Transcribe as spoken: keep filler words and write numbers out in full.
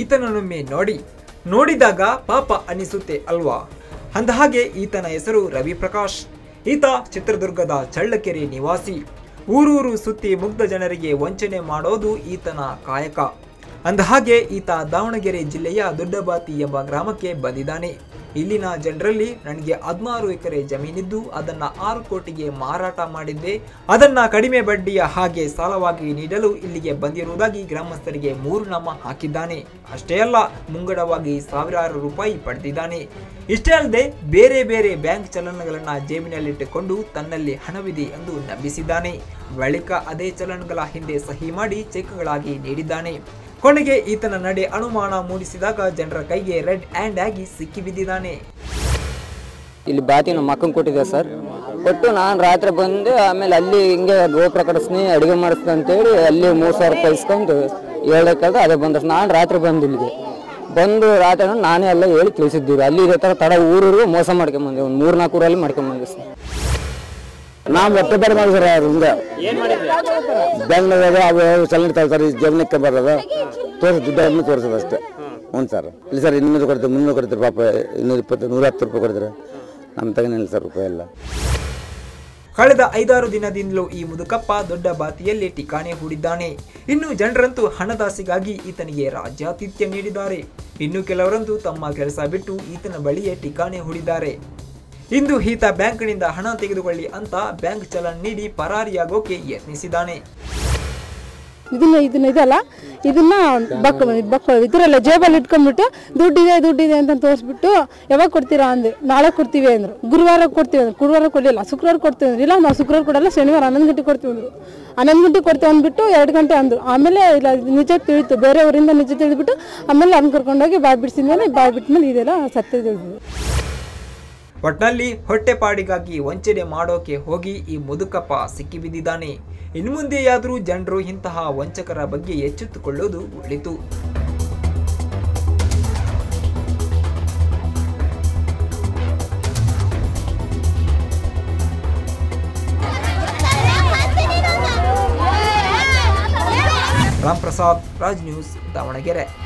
ಈತನನ್ನೊಮ್ಮೆ ನೋಡಿ ನೋಡಿದಾಗ ಪಾಪ ಅನಿಸುತ್ತೆ ಅಲ್ವಾ? ಅಂದಹಾಗೆ ಈತನ ಹೆಸರು ರವಿ ಪ್ರಕಾಶ್. ಈತ ಚಿತ್ರದುರ್ಗದ ಚಳ್ಳಕೆರೆ ನಿವಾಸಿ. ಊರೂರು ಸುತ್ತಿ ಮುಗ್ಧ ಜನರಿಗೆ ವಂಚನೆ ಮಾಡೋದು ಈತನ ಕಾಯಕ. ಅಂದಹಾಗೆ ಈತ ದಾವಣಗೆರೆ ಜಿಲ್ಲೆಯ ದೊಡ್ಡಬಾತಿ ಎಂಬ ಗ್ರಾಮಕ್ಕೆ ಬಂದಿದ್ದಾನೆ. ಇಲ್ಲಿನ ಜನರಲ್ಲಿ ನನಗೆ ಹದಿನಾರು ಎಕರೆ ಜಮೀನಿದ್ದು ಅದನ್ನ ಆರು ಕೋಟಿಗೆ ಮಾರಾಟ ಮಾಡಿದ್ದೆ, ಅದನ್ನ ಕಡಿಮೆ ಬಡ್ಡಿಯ ಹಾಗೆ ಸಾಲವಾಗಿ ನೀಡಲು ಇಲ್ಲಿಗೆ ಬಂದಿರುವುದಾಗಿ ಗ್ರಾಮಸ್ಥರಿಗೆ ಮೂರು ನಾಮ ಹಾಕಿದ್ದಾನೆ. ಅಷ್ಟೇ ಅಲ್ಲ, ಮುಂಗಡವಾಗಿ ಸಾವಿರಾರು ರೂಪಾಯಿ ಪಡೆದಿದ್ದಾನೆ. ಇಷ್ಟೇ ಅಲ್ಲದೆ ಬೇರೆ ಬೇರೆ ಬ್ಯಾಂಕ್ ಚಲನ್ಗಳನ್ನ ಜೇಬಿನಲ್ಲಿಟ್ಟುಕೊಂಡು ತನ್ನಲ್ಲಿ ಹಣವಿದೆ ಎಂದು ನಂಬಿಸಿದ್ದಾನೆ. ಬಳಿಕ ಅದೇ ಚಲನ್ಗಳ ಹಿಂದೆ ಸಹಿ ಮಾಡಿ ಚೆಕ್ಗಳಾಗಿ ನೀಡಿದ್ದಾನೆ. ಕೊನೆಗೆ ಈತನ ನಡೆ ಅನುಮಾನ ಮೂಡಿಸಿದಾಗ ಜನರ ಕೈಗೆ ರೆಡ್ ಹ್ಯಾಂಡ್ ಆಗಿ ಸಿಕ್ಕಿ ಬಿದ್ದಿದ್ದಾನೆ. ಇಲ್ಲಿ ಬಾತಿ ನಮ್ಮ ಮಕ್ಕನ್ ಕೊಟ್ಟಿದ್ದೆ ಸರ್, ಕೊಟ್ಟು ನಾನು ರಾತ್ರಿ ಬಂದು ಆಮೇಲೆ ಅಲ್ಲಿ ಹಿಂಗೆ ಗೋಪುರ ಕಡಿಸ್ನಿ ಅಡುಗೆ ಮಾಡಿಸ್ತೀನಿ ಅಂತೇಳಿ ಅಲ್ಲಿ ಮೂರು ಸಾವಿರ ರೂಪಾಯಿ ಇಸ್ಕೊಂಡು ಹೇಳಕ್ಕಾಗ ಅದೇ ಬಂದ. ನಾನು ರಾತ್ರಿ ಬಂದು ಇಲ್ಲಿಗೆ ಬಂದು ರಾತ್ರಿ ನಾನೇ ಎಲ್ಲ ಹೇಳಿ ತಿಳಿಸಿದ್ದೀವಿ. ಅಲ್ಲಿ ಇದೇ ಥರ ತಡ ಊರಿಗೆ ಮೋಸ ಮಾಡ್ಕೊಂಬಂದೆ, ಒಂದು ಮೂರು ನಾಲ್ಕು ಊರಲ್ಲಿ ಮಾಡ್ಕೊಂಬಂದೆ ಸರ್. ನಾವು ಒಟ್ಟು ಬೇರೆ ಮಾಡಿ ಸರ್ ಹಿಂಗೆ ಬ್ಯಾಂಕ್ನಾಗ ಅವು ಚಲನೆ ತಗೊಳ್ತಾರೆ, ಜೀವನಕ್ಕೆ ಬರೋದು ತೋರಿಸಿ ದುಡ್ಡನ್ನು ತೋರಿಸೋದು ಅಷ್ಟೇ. ಹ್ಞೂ ಸರ್. ಇಲ್ಲ ಸರ್, ಇನ್ನೂರು ಕೊಡ್ತೀವಿ ಮುನ್ನೂರು ಕೊಡ್ತೀರಿ, ಪಾಪ ಇನ್ನೂರು ಇಪ್ಪತ್ತು ನೂರ ಹತ್ತು ರೂಪಾಯಿ ಕೊಡ್ತಾರೆ, ನಮ್ಮ ತಗನಿಲ್ಲ ಸರ್ ರೂಪಾಯಿ ಎಲ್ಲ. ಕಳೆದ ಐದಾರು ದಿನದಿಂದಲೂ ಈ ಮುದುಕಪ್ಪ ದೊಡ್ಡ ಬಾತಿಯಲ್ಲಿ ಠಿಕಾಣೆ ಹೂಡಿದ್ದಾನೆ. ಇನ್ನು ಜನರಂತೂ ಹಣದಾಸೆಗಾಗಿ ಈತನಿಗೆ ರಾಜ್ಯಾತಿಥ್ಯ ನೀಡಿದ್ದಾರೆ. ಇನ್ನು ಕೆಲವರಂತೂ ತಮ್ಮ ಕೆಲಸ ಬಿಟ್ಟು ಈತನ ಬಳಿಯೇ ಠಿಕಾಣೆ ಹೂಡಿದ್ದಾರೆ. ಇಂದು ಈತ ಬ್ಯಾಂಕ್ನಿಂದ ಹಣ ತೆಗೆದುಕೊಳ್ಳಿ ಅಂತ ಬ್ಯಾಂಕ್ ಚಲನ್ ನೀಡಿ ಪರಾರಿಯಾಗೋಕೆ ಯತ್ನಿಸಿದ್ದಾನೆ. ಇದನ್ನ ಇದನ್ನ ಇದಲ್ಲ ಇದನ್ನ ಬಕ್ ಬಕ್ ಇದರಲ್ಲ ಜೇಬಲ್ಲಿ ಇಟ್ಕೊಂಡ್ಬಿಟ್ಟು ದುಡ್ಡಿದೆ ದುಡ್ಡಿದೆ ಅಂತ ತೋರಿಸ್ಬಿಟ್ಟು ಯಾವಾಗ ಕೊಡ್ತೀರಾ ಅಂದೆ. ನಾಳೆ ಕೊಡ್ತೀವಿ ಅಂದರು. ಗುರುವಾರ ಕೊಡ್ತೀವಿ ಅಂದರು. ಗುರುವಾರ ಕೊಡಲಿಲ್ಲ. ಶುಕ್ರವಾರ ಕೊಡ್ತೀವಿ ಅಂದ್ರು. ಇಲ್ಲ ನಾವು ಶುಕ್ರವಾರ ಕೊಡಲ್ಲ, ಶನಿವಾರ ಹನ್ನೊಂದು ಗಂಟೆ ಕೊಡ್ತೀವಿ ಅಂದರು. ಹನ್ನೊಂದು ಗಂಟೆ ಕೊಡ್ತೀವಿ ಅಂದ್ಬಿಟ್ಟು ಎರಡು ಗಂಟೆ ಅಂದರು. ಆಮೇಲೆ ಇಲ್ಲ ನಿಜ ತಿಳಿತು, ಬೇರೆಯವರಿಂದ ನಿಜ ತಿಳಿದ್ಬಿಟ್ಟು ಆಮೇಲೆ ಅದನ್ನ ಕರ್ಕೊಂಡೋಗಿ ಬಾಯ್ ಬಿಡಿಸಿದ್ಮೇಲೆ ಬಾಯ್ ಬಿಟ್ಟ ಮೇಲೆ ಇದೆಲ್ಲ ಸತ್ಯ ತಿಳಿದು. ಒಟ್ನಲ್ಲಿ ಹೊಟ್ಟೆಪಾಡಿಗಾಗಿ ವಂಚನೆ ಮಾಡೋಕೆ ಹೋಗಿ ಈ ಮುದುಕಪ್ಪ ಸಿಕ್ಕಿಬಿದ್ದಿದ್ದಾನೆ. ಇನ್ನು ಮುಂದೆಯಾದರೂ ಜನರು ಇಂತಹ ವಂಚಕರ ಬಗ್ಗೆ ಎಚ್ಚೆತ್ತುಕೊಳ್ಳೋದು ಒಳಿತು. ರಾಮ್ ಪ್ರಸಾದ್, ರಾಜ್ ನ್ಯೂಸ್, ದಾವಣಗೆರೆ.